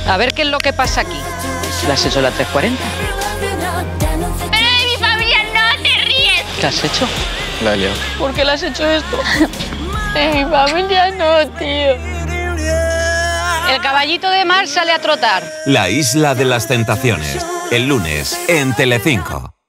A ver qué es lo que pasa aquí. ¿La has hecho la 340? ¡Pero de mi familia no te ríes! ¿Qué has hecho? La he liado. ¿Por qué le has hecho esto? De mi familia no, tío. El caballito de mar sale a trotar. La isla de las tentaciones. El lunes en Telecinco.